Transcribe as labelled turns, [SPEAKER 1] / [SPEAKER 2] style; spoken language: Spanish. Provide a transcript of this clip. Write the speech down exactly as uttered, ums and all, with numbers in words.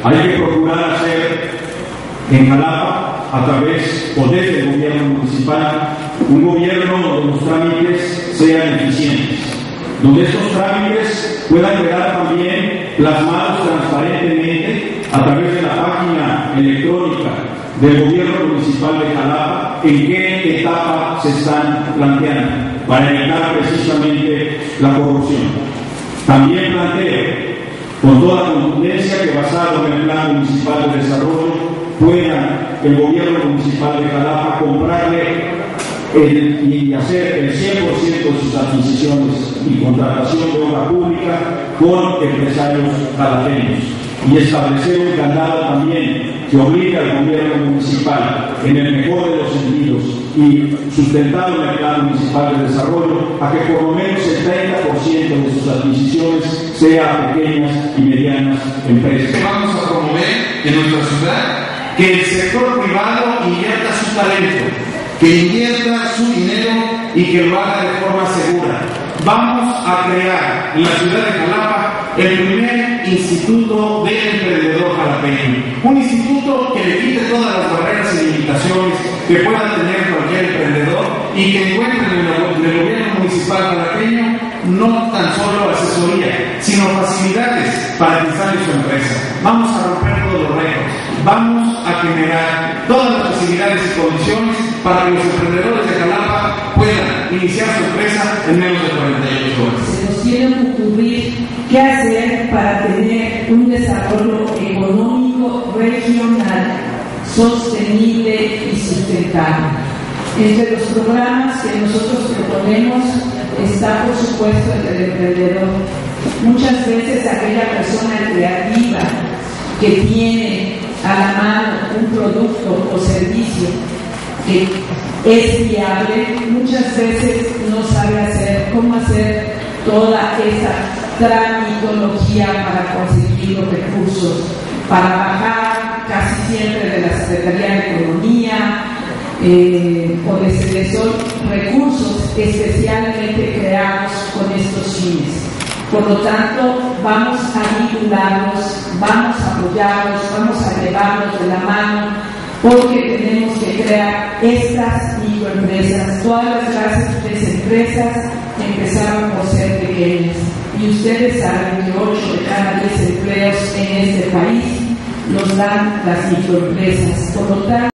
[SPEAKER 1] Hay que procurar hacer en Jalapa, a través o desde el gobierno municipal, un gobierno donde los trámites sean eficientes, donde estos trámites puedan quedar también plasmados transparentemente a través de la página electrónica del gobierno municipal de Jalapa, en qué etapa se están planteando, para evitar precisamente la corrupción. También planteo con toda contundencia que, basado en el Plan Municipal de Desarrollo, pueda el gobierno municipal de Jalapa comprarle el, y hacer el cien por ciento de sus adquisiciones y contratación de obra pública con empresarios jalapeños, y establecer un candado también que obliga al gobierno municipal, en el mejor de los sentidos y sustentado en el Plan Municipal de Desarrollo, a que por lo menos el treinta por ciento de sus adquisiciones sea pequeñas y medianas empresas.
[SPEAKER 2] Vamos a promover en nuestra ciudad que el sector privado invierta su talento, que invierta su dinero y que lo haga de forma segura. Vamos a crear en la ciudad de Jalapa el primer instituto del emprendedor jalapeño, un instituto que le quite todas las barreras y limitaciones que pueda tener cualquier emprendedor y que encuentre en el gobierno municipal jalapeño no tan solo asesoría, sino facilidades para que instale su empresa. Vamos a romper todos los récords, vamos a generar todas las facilidades y condiciones para que los emprendedores de Jalapa puedan iniciar su empresa en menos de cuarenta y ocho horas.
[SPEAKER 3] Se nos tiene que ocurrir qué hacer para tener un desarrollo económico regional sostenible y sustentable. Entre los programas que nosotros proponemos está, por supuesto, el del emprendedor. Muchas veces aquella persona creativa que tiene a la mano un producto o servicio que es viable, muchas veces no sabe hacer cómo hacer toda esa tramitología para conseguir los recursos, para bajar casi siempre de la Secretaría de Economía, eh, o de son recursos especialmente creados con estos fines. Por lo tanto, vamos a vincularlos, vamos a apoyarlos, vamos a llevarlos de la mano, porque tenemos que crear estas microempresas. Todas las grandes empresas empezaron por ser pequeñas, y ustedes saben que ocho de cada diez empleos en este país los dan las microempresas. Por lo tanto,